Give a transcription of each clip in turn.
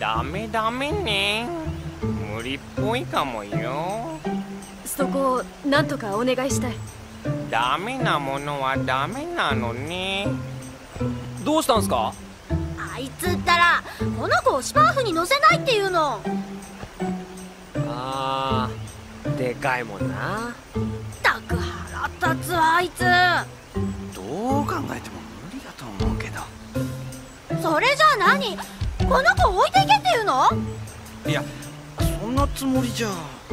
ダメダメね。無理っぽいかもよ。 そこをなんとかお願いしたい。 ダメなものはダメなのね。 どうしたんすか？ あいつったらこの子をシパーフに乗せないっていうの。 あー、でかいもんな。 たく腹立つわあいつ。 どう考えても無理だと思うけど。 それじゃあ何、この子を置いていけっていうの？ いや、そんなつもりじゃ。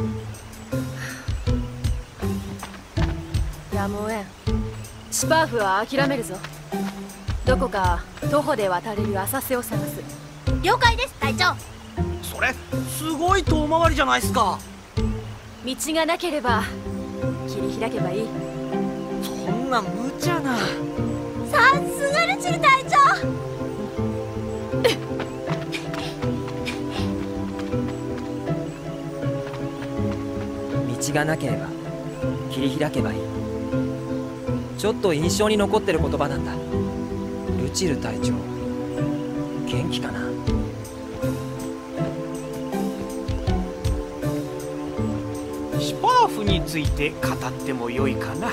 やむをえん。シパーフは諦めるぞ。どこか徒歩で渡れる浅瀬を探す。 了解です隊長。 それすごい遠回りじゃないっすか。 道がなければ切り開けばいい。 そんな無茶な。 さすがルチル隊長。 道がなければ切り開けばいい。ちょっと印象に残ってる言葉なんだ。ルチル隊長、元気かな？ シパーフについて語ってもよいかな。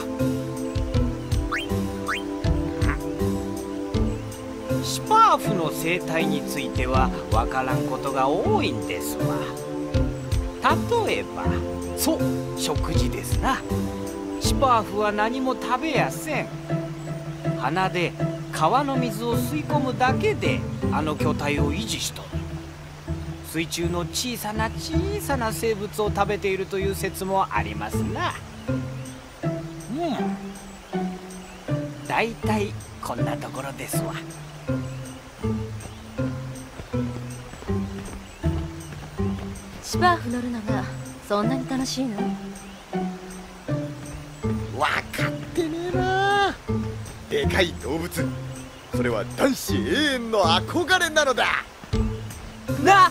シパーフの生態についてはわからんことが多いんですわ。例えば、そう、食事ですな。シパーフは何も食べやせん。鼻で川の水を吸い込むだけであの巨体を維持しとる。水中の小さな小さな生物を食べているという説もありますな。だいたいこんなところですわ。 シパーフ乗るのがそんなに楽しいの？ わかってねえな。でかい動物、それは男子永遠の憧れなのだ。 な！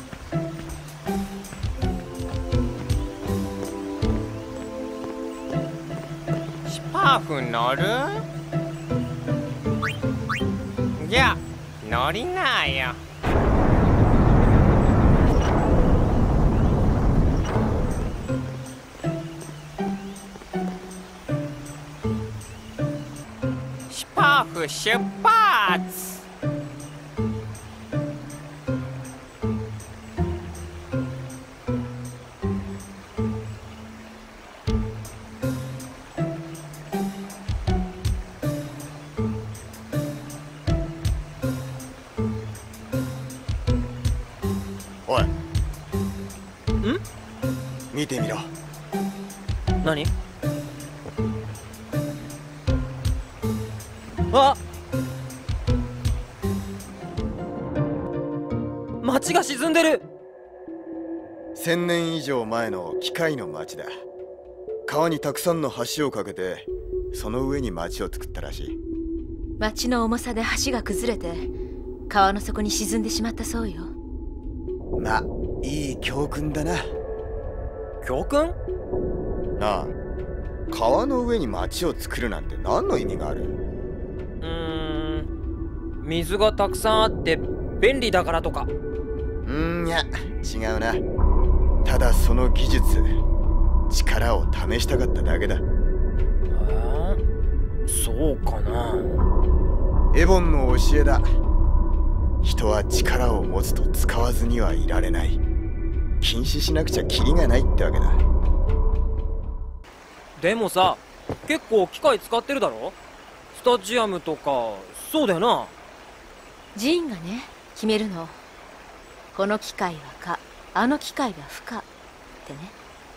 シパーフ乗る？じゃあ乗りなよ。シパーフ出発！ おい、 ん？ 見てみろ。 何？あ！町が沈んでる。 1000年以上前の機械の町だ。川にたくさんの橋を架けて、その上に町を作ったらしい。 町の重さで橋が崩れて川の底に沈んでしまったそうよ。 まあ、いい教訓だな。 教訓？ なあ、川の上に町を作るなんて何の意味がある？ 水がたくさんあって便利だからとか。 いや、違うな。ただその技術、力を試したかっただけだ。 そうかな。 エボンの教えだ。人は力を持つと使わずにはいられない。禁止しなくちゃキリがないってわけだ。 でもさ、結構機械使ってるだろ？スタジアムとか。そうだよな。 寺院がね、決めるの。この機械は可、あの機械は不可ってね。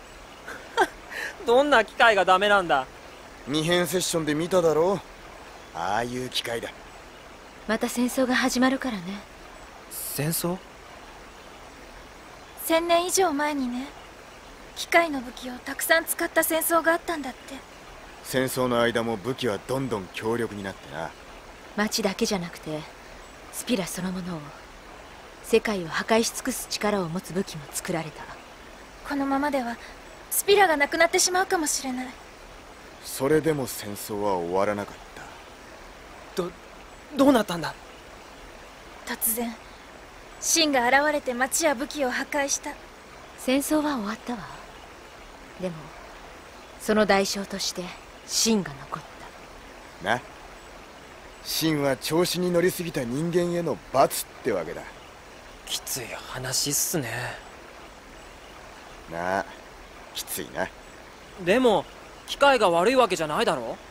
どんな機械がダメなんだ？ 二編セッションで見ただろう。ああいう機械だ。 また戦争が始まるからね。 戦争 1000年以上前にね、機械の武器をたくさん使った戦争があったんだって。 戦争の間も武器はどんどん強力になってな。 町だけじゃなくてスピラそのものを、世界を破壊し尽くす力を持つ武器も作られた。 このままではスピラがなくなってしまうかもしれない。 それでも戦争は終わらなかった。 どうなったんだ？ 突然シンが現れて町や武器を破壊した。 戦争は終わったわ。でもその代償としてシンが残った。 な、シンは調子に乗りすぎた人間への罰ってわけだ。 きつい話っすね。 なあ、きついな。 でも機械が悪いわけじゃないだろ。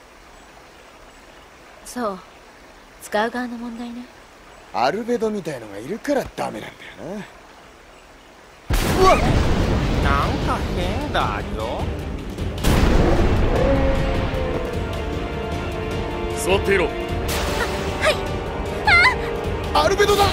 そう、使う側の問題ね。 アルベドみたいのがいるからダメなんだよな。うわっ、 なんか変だぞ。 座っていろ。 アルベドだ。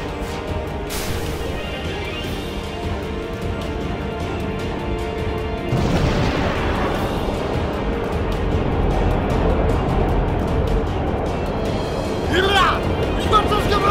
いるな、今助けろ。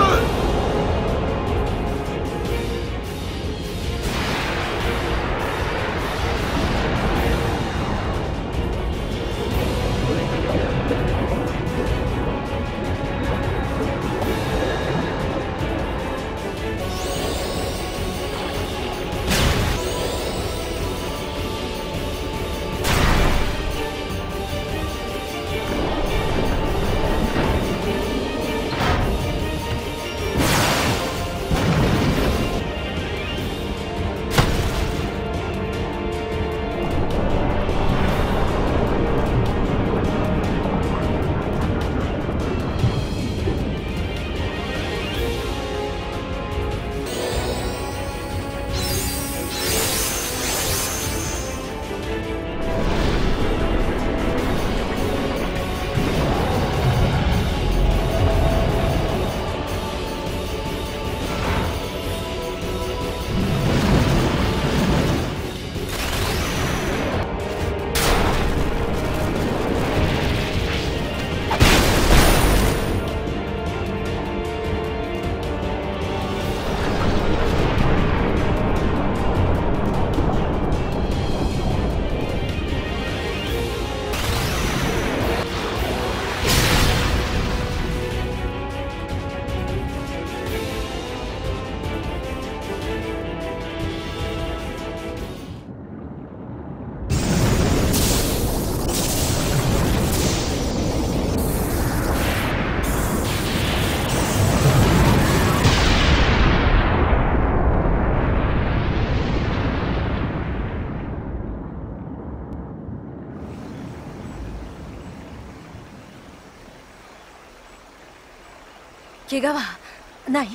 怪我はない？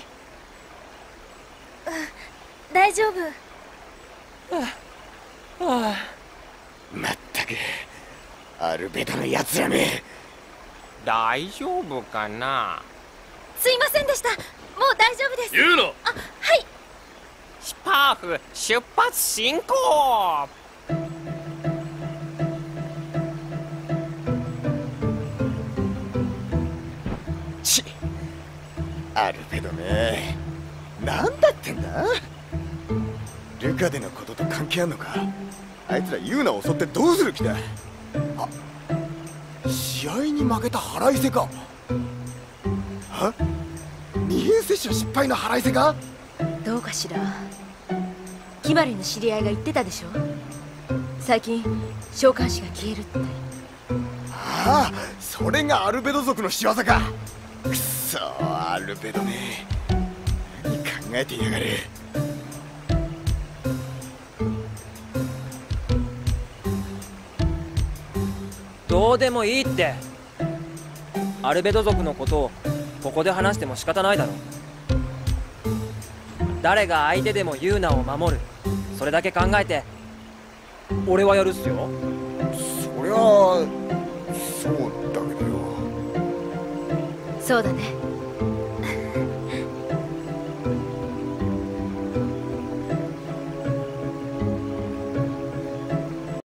大丈夫。 はまったく、アルベドのやつらめ。 大丈夫かな。 すいませんでした。もう大丈夫です。 言うな。 はい。 シュパーフ出発進行。 ち、アルベドめ、なんだってんだ。ルカでのことと関係あんのか。あいつらユーナを襲ってどうする気だ。あ、試合に負けた腹いせか。は、二変接種失敗の腹いせか。 どうかしら。キマリの知り合いが言ってたでしょ。最近召喚師が消えるって。 ああ、それがアルベド族の仕業か。くそ、アルベドめ、何考えてやがる。 どうでもいいって。アルベド族のことをここで話しても仕方ないだろ。誰が相手でもユーナを守る、それだけ考えて俺はやるっすよ。 そりゃそうだけどよ。 そうだね。